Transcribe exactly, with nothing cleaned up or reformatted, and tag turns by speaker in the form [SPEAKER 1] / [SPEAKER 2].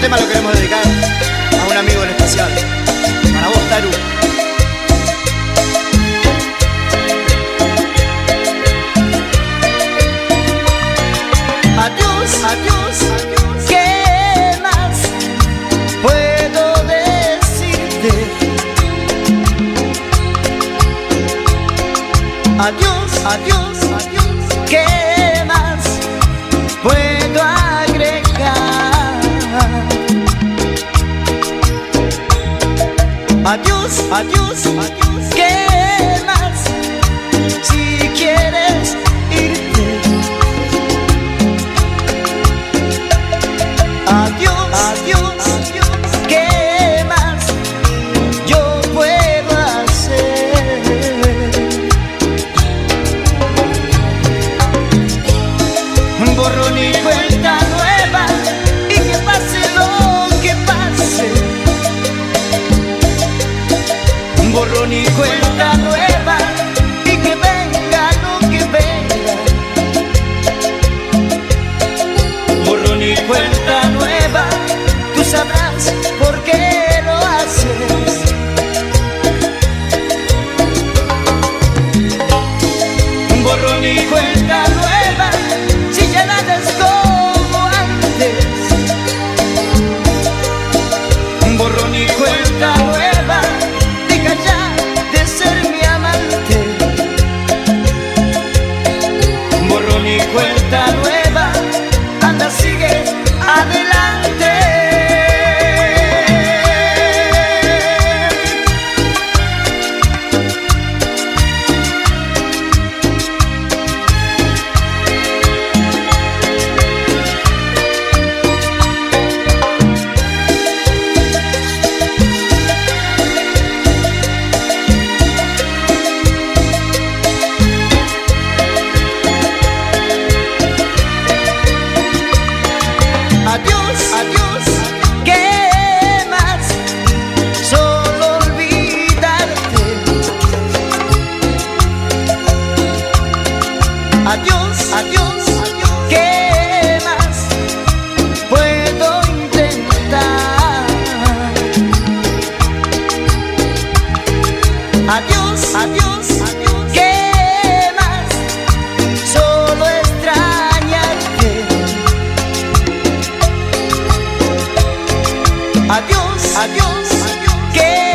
[SPEAKER 1] tema lo queremos dedicar a un amigo en especial, para vos, Taru.
[SPEAKER 2] Adiós, adiós, adiós. ¿Qué más puedo decirte? Adiós, adiós, adiós. ¿Qué más puedo agregar? Adiós, adiós, adiós. ¿Qué más? Si quieres irte. Adiós, adiós, adiós. ¿Qué más yo puedo hacer? Borrón y cuenta nueva, y que pase lo que pase. Borrón y cuenta nueva, y que venga lo que venga. Borrón y cuenta nueva, tú sabrás por qué lo haces. Borrón y cuenta nueva, si ya nada es como antes. Borrón y cuenta nueva, deja ya de ser mi amante. Borrón y cuenta nueva, anda, sigue adelante. Adiós, adiós, ¿qué más? Solo olvidarte. Adiós, adiós, adiós, ¿qué más puedo intentar? Adiós, adiós, adiós, ¿qué más? Solo extrañarte. Adiós, adiós, adiós. ¿Qué